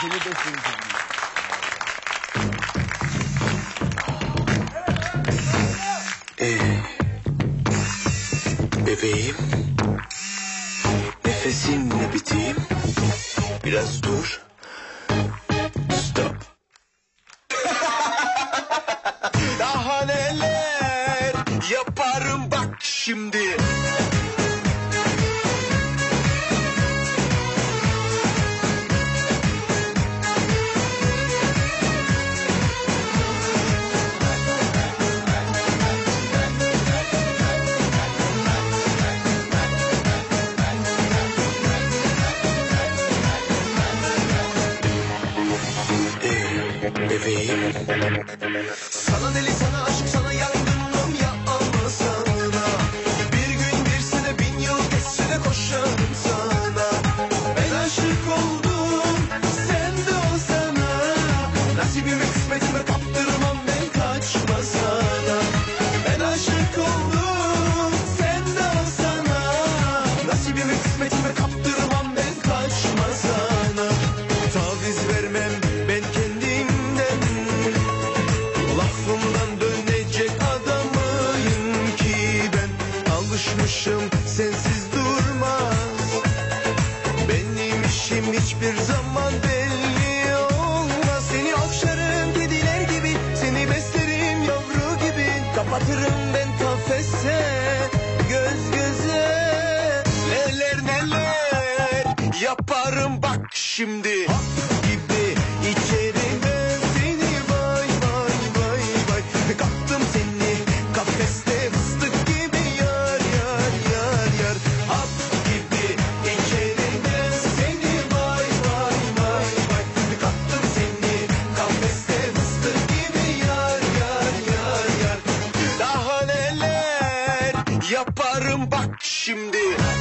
Seni de sevdim. Bebeğim, nefesinle biteyim. Biraz dur. Stop. Daha neler yaparım bak şimdi. Bebeğim, sana deli, sana aşık, sana yangınım ya anlasana. Bir gün bir sene, bin yıl geçse de koşarım sana. Ben aşık oldum, sen de olsana. Nasibimi kısmetime kaptırmam, ben kaçma sana. Ben aşık oldum, sen de olsana. Nasibimi kısmetime kaptırmam, ben kaçma sana. Taviz vermem ben kendimden, lafımdan dönecek adamıyım ki ben. Alışmışım sensiz durmaz, benim işim hiçbir zaman belli olmaz. Seni okşarım kediler gibi, seni beslerim yavru gibi. Kapatırım ben kafese göz göze. Neler neler yaparım bak şimdi. Hop gibi içerime seni, vay vay vay vay. Kaptım seni kafeste fıstık gibi, yar yar yar yar. Hop gibi içerime seni, vay vay vay vay. Kaptım seni kafeste fıstık gibi, yar yar yar yar. Daha neler yaparım bak şimdi.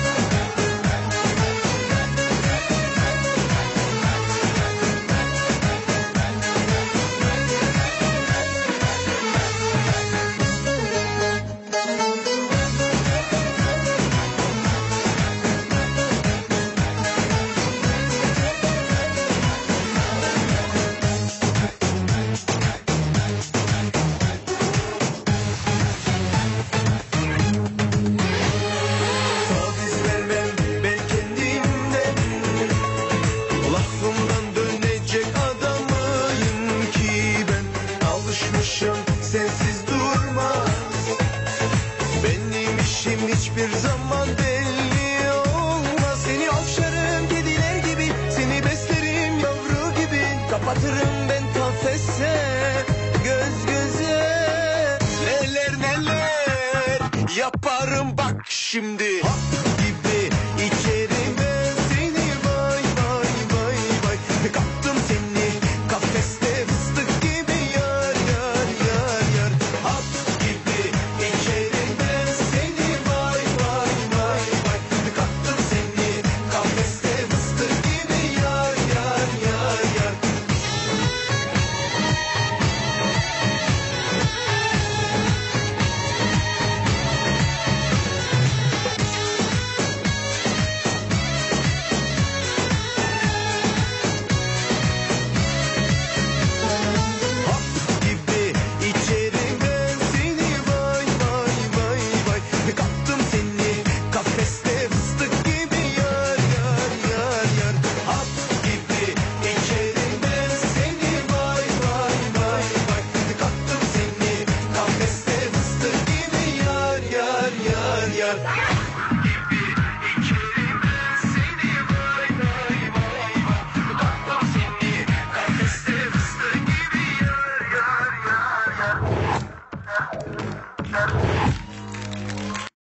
Taviz vermem ben kendimden, lafımdan dönecek adamıyım ki ben. Alışmışım sensiz durmaz, benim işim hiçbir zaman belli olmaz. Seni okşarım kediler gibi, seni beslerim yavru gibi. Kapatırım ben kafese göz göze. Neler neler yaparım bak şimdi. Hop gibi içerime seni, vay vay vay vay.